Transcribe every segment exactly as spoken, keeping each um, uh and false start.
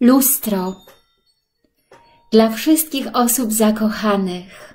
Lustro dla wszystkich osób zakochanych.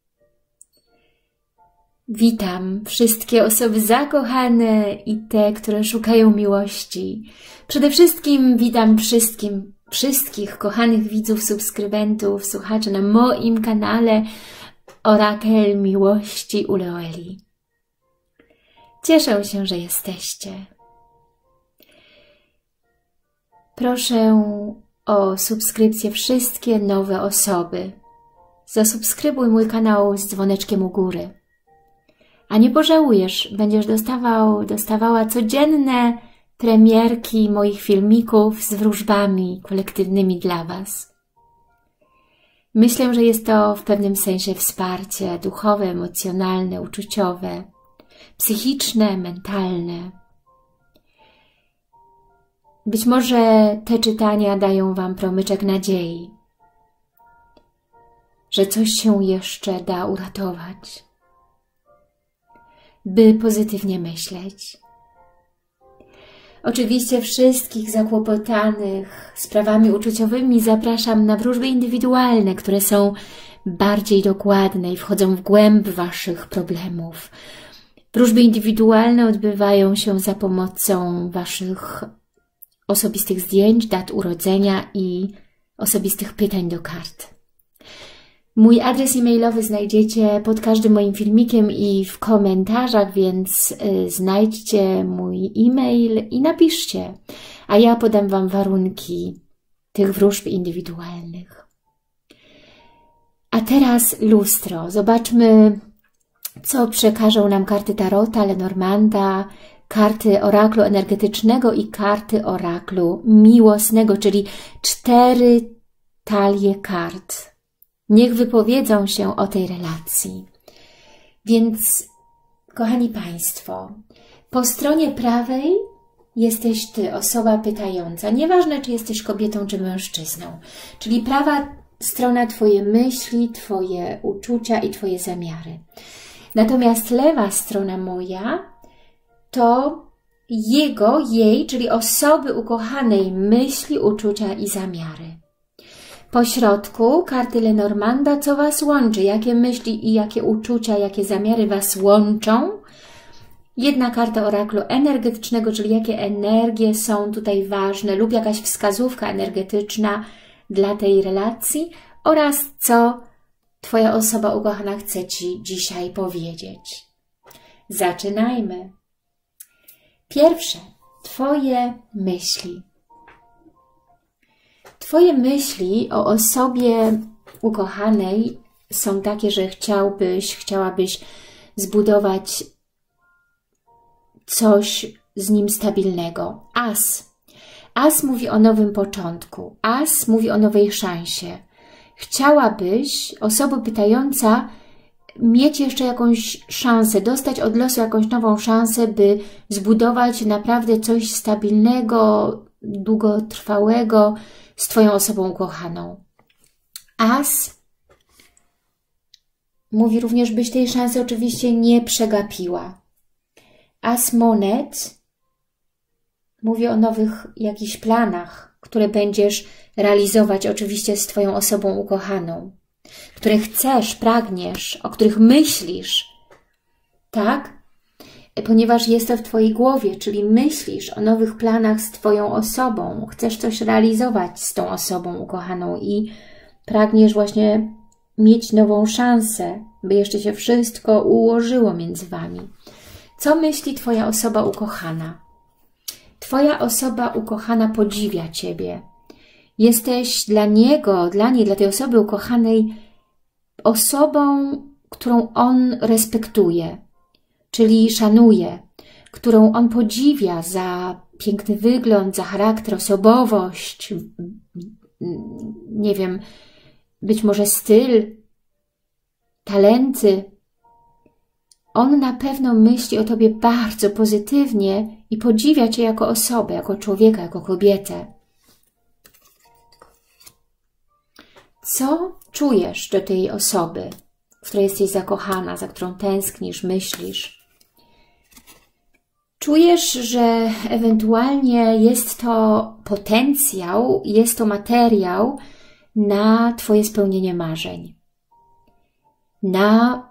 Witam wszystkie osoby zakochane i te, które szukają miłości. Przede wszystkim witam wszystkim, wszystkich kochanych widzów, subskrybentów, słuchaczy na moim kanale Orakel Miłości u Loeli. Cieszę się, że jesteście. Proszę o subskrypcję wszystkie nowe osoby. Zasubskrybuj mój kanał z dzwoneczkiem u góry. A nie pożałujesz, będziesz dostawał, dostawała codzienne premierki moich filmików z wróżbami kolektywnymi dla Was. Myślę, że jest to w pewnym sensie wsparcie duchowe, emocjonalne, uczuciowe, psychiczne, mentalne. Być może te czytania dają Wam promyczek nadziei, że coś się jeszcze da uratować, by pozytywnie myśleć. Oczywiście wszystkich zakłopotanych sprawami uczuciowymi zapraszam na wróżby indywidualne, które są bardziej dokładne i wchodzą w głęb Waszych problemów. Wróżby indywidualne odbywają się za pomocą Waszych osobistych zdjęć, dat urodzenia i osobistych pytań do kart. Mój adres e-mailowy znajdziecie pod każdym moim filmikiem i w komentarzach, więc y, znajdźcie mój e-mail i napiszcie, a ja podam Wam warunki tych wróżb indywidualnych. A teraz lustro. Zobaczmy, co przekażą nam karty Tarota, Lenormanda, karty oraklu energetycznego i karty oraklu miłosnego, czyli cztery talie kart. Niech wypowiedzą się o tej relacji. Więc, kochani Państwo, po stronie prawej jesteś Ty, osoba pytająca. Nieważne, czy jesteś kobietą, czy mężczyzną. Czyli prawa strona Twoje myśli, Twoje uczucia i Twoje zamiary. Natomiast lewa strona moja to jego, jej, czyli osoby ukochanej myśli, uczucia i zamiary. Po środku karty Lenormanda, co Was łączy, jakie myśli i jakie uczucia, jakie zamiary Was łączą. Jedna karta oraklu energetycznego, czyli jakie energie są tutaj ważne lub jakaś wskazówka energetyczna dla tej relacji oraz co Twoja osoba ukochana chce Ci dzisiaj powiedzieć. Zaczynajmy. Pierwsze, Twoje myśli. Twoje myśli o osobie ukochanej są takie, że chciałbyś, chciałabyś zbudować coś z nim stabilnego. As. As mówi o nowym początku. As mówi o nowej szansie. Chciałabyś, osoba pytająca, mieć jeszcze jakąś szansę, dostać od losu jakąś nową szansę, by zbudować naprawdę coś stabilnego, długotrwałego z Twoją osobą ukochaną. As mówi również, byś tej szansy oczywiście nie przegapiła. As monet mówi o nowych jakichś planach, które będziesz realizować oczywiście z Twoją osobą ukochaną, które chcesz, pragniesz, o których myślisz, tak? Ponieważ jest to w Twojej głowie, czyli myślisz o nowych planach z Twoją osobą, chcesz coś realizować z tą osobą ukochaną i pragniesz właśnie mieć nową szansę, by jeszcze się wszystko ułożyło między Wami. Co myśli Twoja osoba ukochana? Twoja osoba ukochana podziwia Ciebie. Jesteś dla niego, dla niej, dla tej osoby ukochanej osobą, którą on respektuje, czyli szanuje, którą on podziwia za piękny wygląd, za charakter, osobowość, nie wiem, być może styl, talenty. On na pewno myśli o Tobie bardzo pozytywnie i podziwia Cię jako osobę, jako człowieka, jako kobietę. Co czujesz do tej osoby, w której jesteś zakochana, za którą tęsknisz, myślisz? Czujesz, że ewentualnie jest to potencjał, jest to materiał na Twoje spełnienie marzeń. Na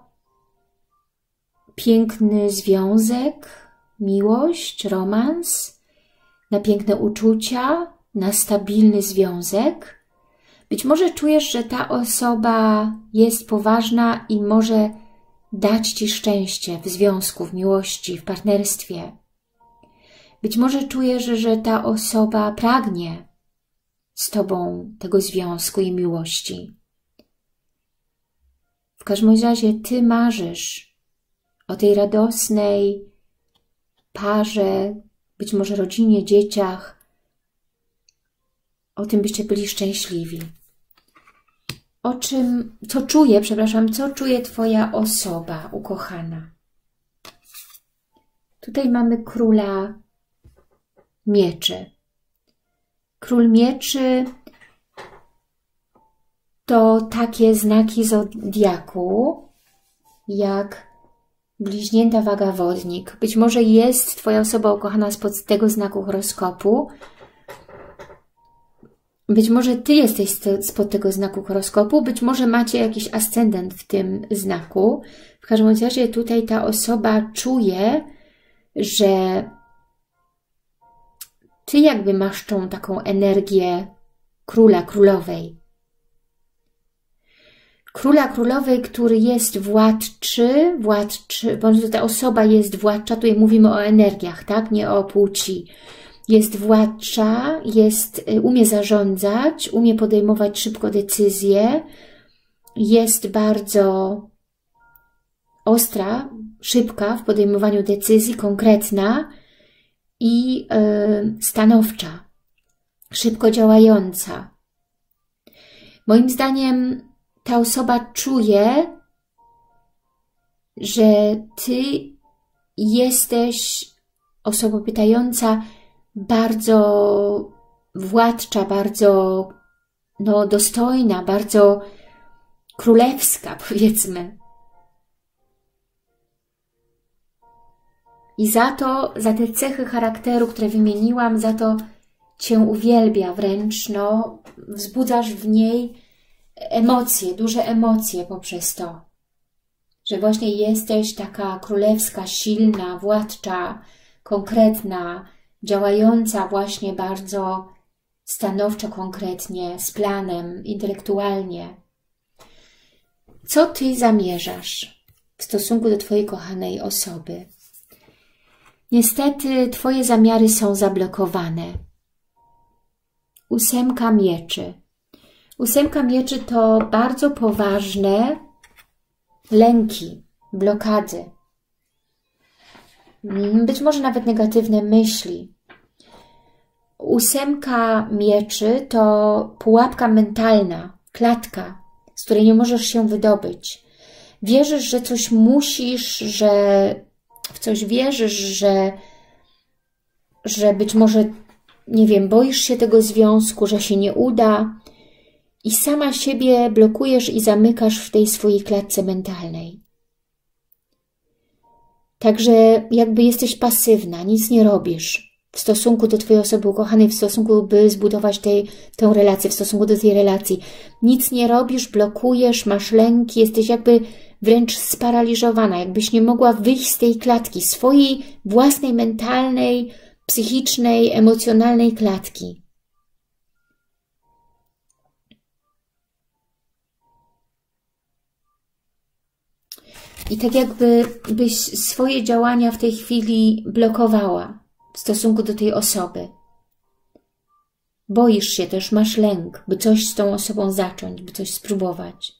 piękny związek, miłość, romans, na piękne uczucia, na stabilny związek. Być może czujesz, że ta osoba jest poważna i może dać Ci szczęście w związku, w miłości, w partnerstwie. Być może czujesz, że ta osoba pragnie z Tobą tego związku i miłości. W każdym razie Ty marzysz o tej radosnej parze, być może rodzinie, dzieciach, o tym, byście byli szczęśliwi. O czym, co czuje, przepraszam, co czuje Twoja osoba ukochana? Tutaj mamy króla mieczy. Król mieczy to takie znaki zodiaku, jak bliźnięta, waga, wodnik. Być może jest Twoja osoba ukochana spod tego znaku horoskopu. Być może Ty jesteś spod tego znaku horoskopu, być może macie jakiś ascendent w tym znaku. W każdym razie tutaj ta osoba czuje, że Ty jakby masz tą taką energię króla, królowej. Króla, królowej, który jest władczy, władczy, bądź to ta osoba jest władcza, tutaj mówimy o energiach, tak, nie o płci. Jest władcza, jest, umie zarządzać, umie podejmować szybko decyzje, jest bardzo ostra, szybka w podejmowaniu decyzji, konkretna i yy, stanowcza, szybko działająca. Moim zdaniem ta osoba czuje, że Ty jesteś osobą pytająca, bardzo władcza, bardzo no, dostojna, bardzo królewska, powiedzmy. I za to, za te cechy charakteru, które wymieniłam, za to Cię uwielbia wręcz, no, wzbudzasz w niej emocje, duże emocje poprzez to, że właśnie jesteś taka królewska, silna, władcza, konkretna, działająca właśnie bardzo stanowczo, konkretnie, z planem, intelektualnie. Co Ty zamierzasz w stosunku do Twojej kochanej osoby? Niestety Twoje zamiary są zablokowane. Ósemka mieczy. Ósemka mieczy to bardzo poważne lęki, blokady. Być może nawet negatywne myśli. Ósemka mieczy to pułapka mentalna, klatka, z której nie możesz się wydobyć. Wierzysz, że coś musisz, że w coś wierzysz, że, że być może, nie wiem, boisz się tego związku, że się nie uda i sama siebie blokujesz i zamykasz w tej swojej klatce mentalnej. Także jakby jesteś pasywna, nic nie robisz w stosunku do Twojej osoby ukochanej, w stosunku, by zbudować tej, tę relację, w stosunku do tej relacji. Nic nie robisz, blokujesz, masz lęki, jesteś jakby wręcz sparaliżowana, jakbyś nie mogła wyjść z tej klatki, swojej własnej mentalnej, psychicznej, emocjonalnej klatki. I tak jakby byś swoje działania w tej chwili blokowała w stosunku do tej osoby. Boisz się też, masz lęk, by coś z tą osobą zacząć, by coś spróbować.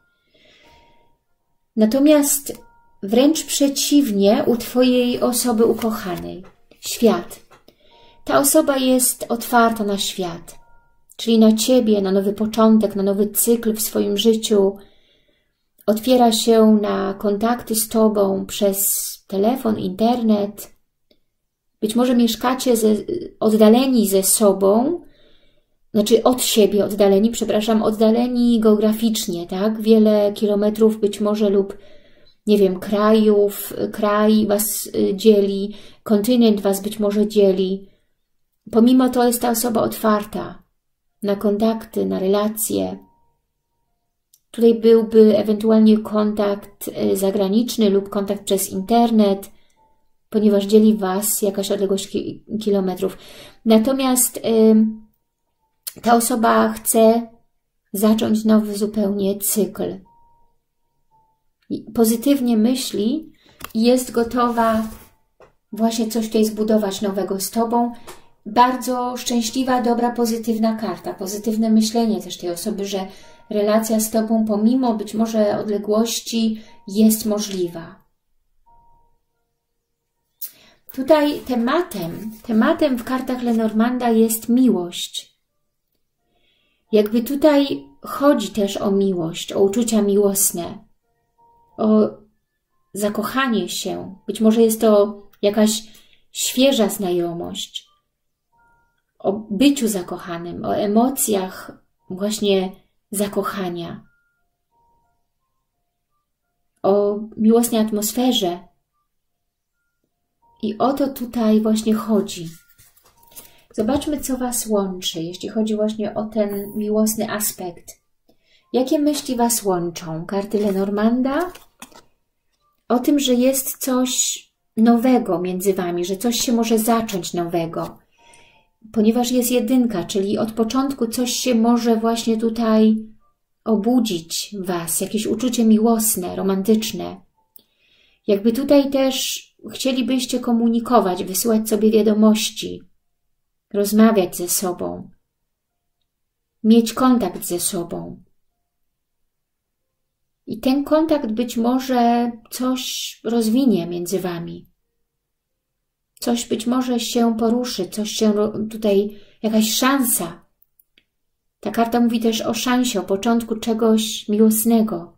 Natomiast wręcz przeciwnie u Twojej osoby ukochanej. Świat. Ta osoba jest otwarta na świat, czyli na Ciebie, na nowy początek, na nowy cykl w swoim życiu. Otwiera się na kontakty z Tobą przez telefon, internet. Być może mieszkacie ze, oddaleni ze sobą, znaczy od siebie oddaleni, przepraszam, oddaleni geograficznie, tak? Wiele kilometrów być może lub nie wiem, krajów, kraj Was dzieli, kontynent Was być może dzieli. Pomimo to jest ta osoba otwarta na kontakty, na relacje. Tutaj byłby ewentualnie kontakt zagraniczny lub kontakt przez internet, ponieważ dzieli Was jakaś odległość ki kilometrów. Natomiast y, ta osoba chce zacząć nowy zupełnie cykl. Pozytywnie myśli i jest gotowa właśnie coś tutaj zbudować nowego z Tobą. Bardzo szczęśliwa, dobra, pozytywna karta. Pozytywne myślenie też tej osoby, że relacja z Tobą pomimo być może odległości jest możliwa. Tutaj tematem, tematem w kartach Lenormanda jest miłość. Jakby tutaj chodzi też o miłość, o uczucia miłosne, o zakochanie się. Być może jest to jakaś świeża znajomość, o byciu zakochanym, o emocjach właśnie zakochania, o miłosnej atmosferze. I o to tutaj właśnie chodzi. Zobaczmy, co Was łączy, jeśli chodzi właśnie o ten miłosny aspekt. Jakie myśli Was łączą? Karty Lenormanda o tym, że jest coś nowego między Wami, że coś się może zacząć nowego. Ponieważ jest jedynka, czyli od początku coś się może właśnie tutaj obudzić w Was, jakieś uczucie miłosne, romantyczne. Jakby tutaj też chcielibyście komunikować, wysyłać sobie wiadomości, rozmawiać ze sobą, mieć kontakt ze sobą. I ten kontakt być może coś rozwinie między Wami. Coś być może się poruszy, coś się tutaj, jakaś szansa. Ta karta mówi też o szansie, o początku czegoś miłosnego.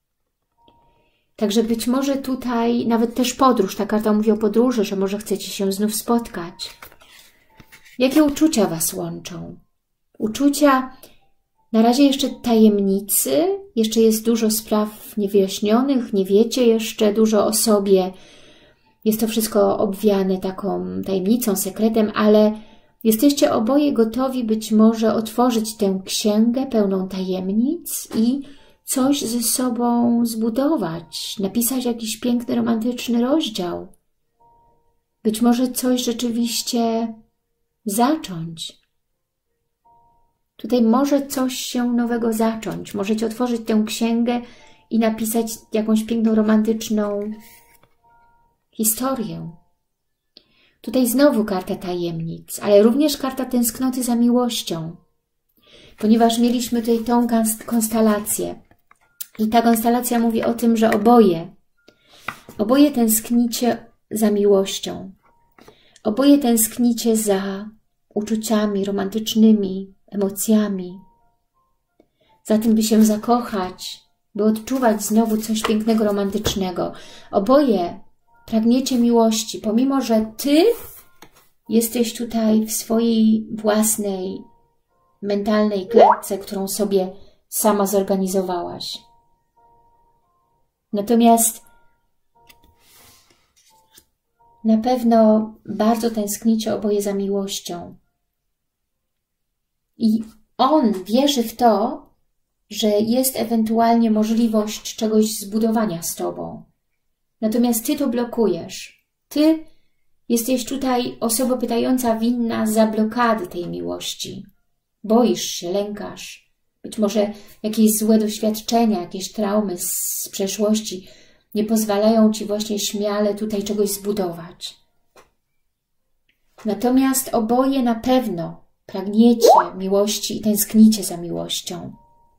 Także być może tutaj nawet też podróż. Ta karta mówi o podróży, że może chcecie się znów spotkać. Jakie uczucia Was łączą? Uczucia na razie jeszcze tajemnicy, jeszcze jest dużo spraw niewyjaśnionych, nie wiecie jeszcze dużo o sobie. Jest to wszystko obwiane taką tajemnicą, sekretem, ale jesteście oboje gotowi być może otworzyć tę księgę pełną tajemnic i coś ze sobą zbudować, napisać jakiś piękny, romantyczny rozdział. Być może coś rzeczywiście zacząć. Tutaj może coś się nowego zacząć. Możecie otworzyć tę księgę i napisać jakąś piękną, romantyczną historię. Tutaj znowu karta tajemnic, ale również karta tęsknoty za miłością. Ponieważ mieliśmy tutaj tą konstelację. I ta konstelacja mówi o tym, że oboje, oboje tęsknicie za miłością. Oboje tęsknicie za uczuciami romantycznymi, emocjami. Za tym, by się zakochać, by odczuwać znowu coś pięknego, romantycznego. Oboje pragniecie miłości, pomimo że Ty jesteś tutaj w swojej własnej mentalnej klatce, którą sobie sama zorganizowałaś. Natomiast na pewno bardzo tęsknicie oboje za miłością. I on wierzy w to, że jest ewentualnie możliwość czegoś zbudowania z Tobą. Natomiast Ty to blokujesz. Ty jesteś tutaj osobą pytająca winna za blokady tej miłości. Boisz się, lękasz. Być może jakieś złe doświadczenia, jakieś traumy z przeszłości nie pozwalają Ci właśnie śmiale tutaj czegoś zbudować. Natomiast oboje na pewno pragniecie miłości i tęsknicie za miłością.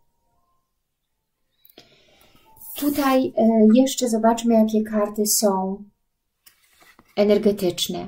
Tutaj jeszcze zobaczmy, jakie karty są energetyczne.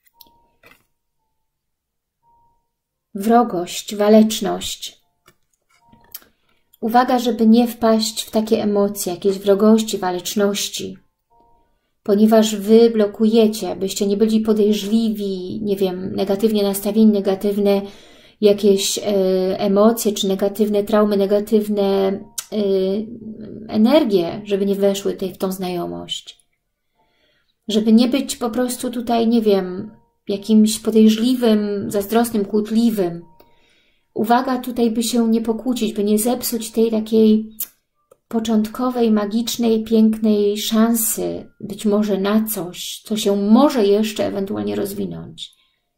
Wrogość, waleczność. Uwaga, żeby nie wpaść w takie emocje, jakieś wrogości, waleczności, ponieważ Wy blokujecie, byście nie byli podejrzliwi, nie wiem, negatywnie nastawieni, negatywne jakieś e, emocje, czy negatywne traumy, negatywne yy, energię, żeby nie weszły tutaj w tą znajomość. Żeby nie być po prostu tutaj, nie wiem, jakimś podejrzliwym, zazdrosnym, kłótliwym. Uwaga tutaj, by się nie pokłócić, by nie zepsuć tej takiej początkowej, magicznej, pięknej szansy, być może na coś, co się może jeszcze ewentualnie rozwinąć.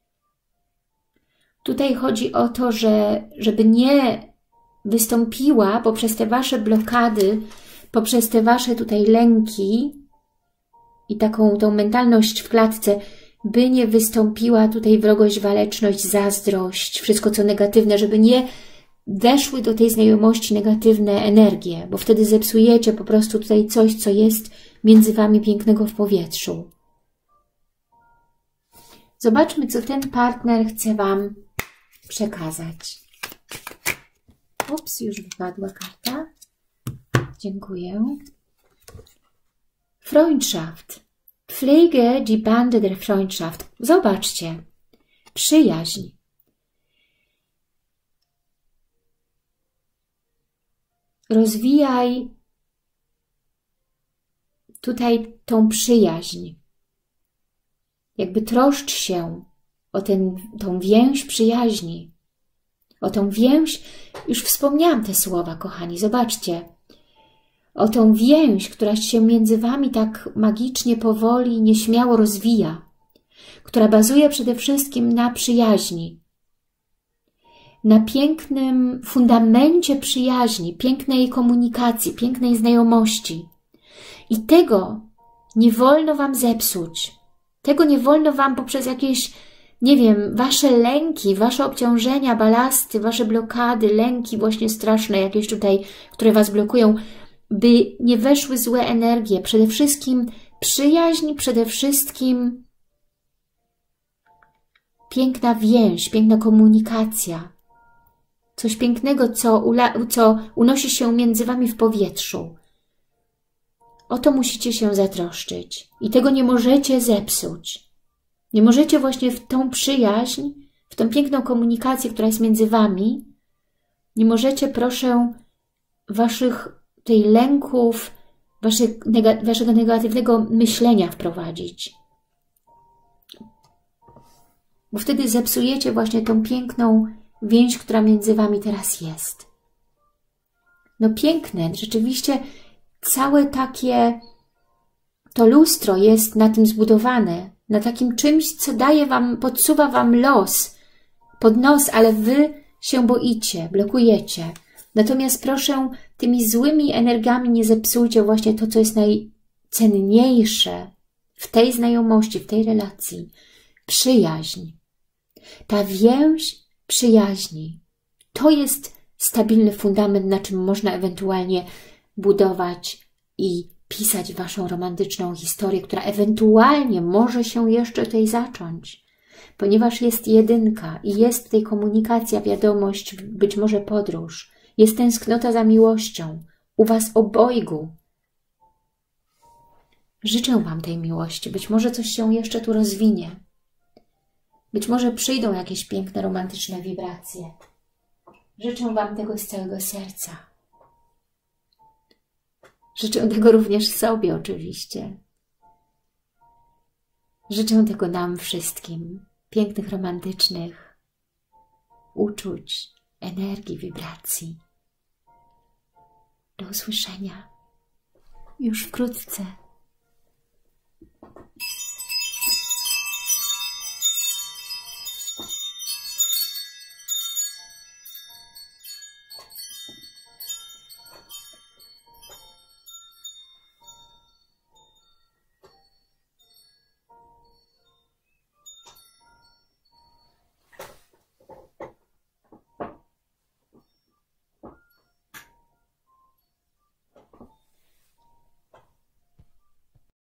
Tutaj chodzi o to, że żeby nie wystąpiła poprzez te wasze blokady, poprzez te wasze tutaj lęki i taką tą mentalność w klatce, by nie wystąpiła tutaj wrogość, waleczność, zazdrość, wszystko co negatywne, żeby nie weszły do tej znajomości negatywne energie, bo wtedy zepsujecie po prostu tutaj coś, co jest między wami pięknego w powietrzu. Zobaczmy, co ten partner chce wam przekazać. Ups, już wypadła karta. Dziękuję. Freundschaft. Pflege die Bande der Freundschaft. Zobaczcie. Przyjaźń. Rozwijaj tutaj tą przyjaźń. Jakby troszcz się o ten, tą więź przyjaźni. O tą więź, już wspomniałam te słowa, kochani, zobaczcie. O tą więź, która się między wami tak magicznie, powoli, nieśmiało rozwija. Która bazuje przede wszystkim na przyjaźni. Na pięknym fundamencie przyjaźni, pięknej komunikacji, pięknej znajomości. I tego nie wolno wam zepsuć. Tego nie wolno wam poprzez jakieś, nie wiem, wasze lęki, wasze obciążenia, balasty, wasze blokady, lęki właśnie straszne jakieś tutaj, które was blokują, by nie weszły złe energie. Przede wszystkim przyjaźń, przede wszystkim piękna więź, piękna komunikacja. Coś pięknego, co, ula, co unosi się między wami w powietrzu. O to musicie się zatroszczyć. I tego nie możecie zepsuć. Nie możecie właśnie w tą przyjaźń, w tą piękną komunikację, która jest między wami, nie możecie, proszę, waszych tej lęków, waszych, nega, waszego negatywnego myślenia wprowadzić. Bo wtedy zepsujecie właśnie tą piękną więź, która między wami teraz jest. No piękne, rzeczywiście całe takie, to lustro jest na tym zbudowane, na takim czymś, co daje wam, podsuwa wam los, pod nos, ale wy się boicie, blokujecie. Natomiast proszę, tymi złymi energiami nie zepsujcie właśnie to, co jest najcenniejsze w tej znajomości, w tej relacji. Przyjaźń. Ta więź przyjaźni. To jest stabilny fundament, na czym można ewentualnie budować i pisać waszą romantyczną historię, która ewentualnie może się jeszcze tutaj zacząć. Ponieważ jest jedynka i jest tutaj komunikacja, wiadomość, być może podróż. Jest tęsknota za miłością. U was obojgu. Życzę wam tej miłości. Być może coś się jeszcze tu rozwinie. Być może przyjdą jakieś piękne, romantyczne wibracje. Życzę wam tego z całego serca. Życzę tego również sobie oczywiście. Życzę tego nam wszystkim. Pięknych, romantycznych uczuć, energii, wibracji. Do usłyszenia już wkrótce.